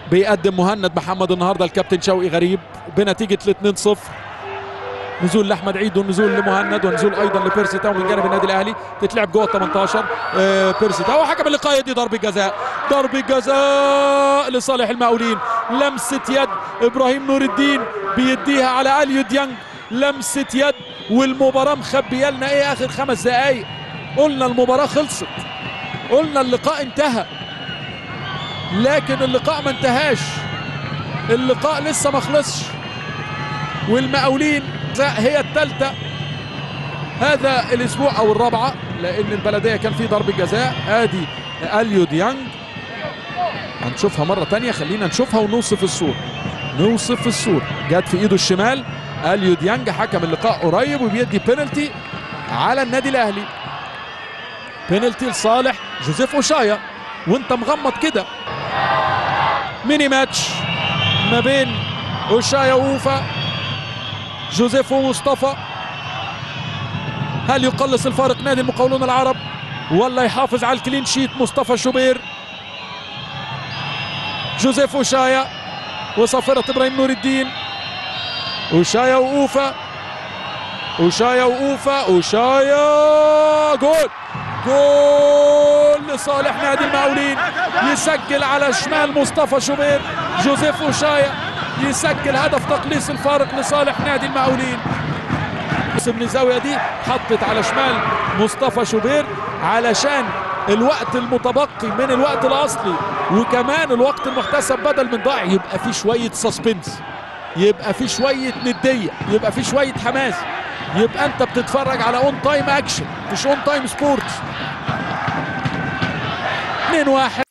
بيقدم مهند محمد النهارده الكابتن شوقي غريب بنتيجه 2-0. نزول لاحمد عيد ونزول لمهند ونزول ايضا لبيرسي تاو من جانب النادي الاهلي. تتلعب جوه 18. بيرسي تاو حكم اللقاء يدي ضربه جزاء. ضربه جزاء لصالح المقاولين. لمسه يد ابراهيم نور الدين بيديها على اليو ديانج. لمسه يد والمباراه مخبيه لنا ايه اخر 5 دقائق. قلنا المباراه خلصت، قلنا اللقاء انتهى، لكن اللقاء ما انتهاش. اللقاء لسه ما خلصش، والمقاولين هي الثالثه هذا الاسبوع او الرابعه، لان البلديه كان في ضربه جزاء. ادي اليو ديانج هنشوفها مره ثانيه، خلينا نشوفها ونوصف الصوره. نوصف الصوره. جت في ايده الشمال اليو ديانج. حكم اللقاء قريب وبيدي بينالتي على النادي الاهلي. بينالتي لصالح جوزيف اوشايا وانت مغمض كده. ميني ماتش ما بين اوشايا ووفا. جوزيف ومصطفى. هل يقلص الفارق نادي المقاولون العرب ولا يحافظ على الكلين شيت مصطفى شوبير؟ جوزيف اوشايا وصافرة ابراهيم نور الدين. اوشايا وأوفا. اوشايا وأوفا. اوشايا جول. جول لصالح نادي المقاولين. يسجل على شمال مصطفى شوبير. جوزيف اوشايا يسجل هدف تقليص الفارق لصالح نادي المقاولين. من الزاويه دي حطت على شمال مصطفى شوبير علشان الوقت المتبقي من الوقت الاصلي وكمان الوقت المحتسب بدل من ضايع يبقى في شويه سسبنس، يبقى في شويه نديه، يبقى في شويه حماس، يبقى انت بتتفرج على اون تايم اكشن مش اون تايم سبورتس. 2-1.